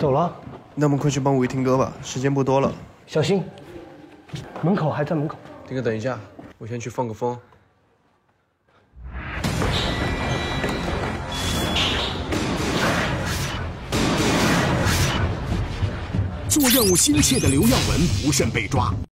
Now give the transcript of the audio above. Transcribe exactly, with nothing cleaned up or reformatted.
走了。 那我们快去帮伟霆哥吧，时间不多了。 小心，门口还在门口。 霆哥，等一下，我先去放个风。 做任务心切的刘耀文不慎被抓。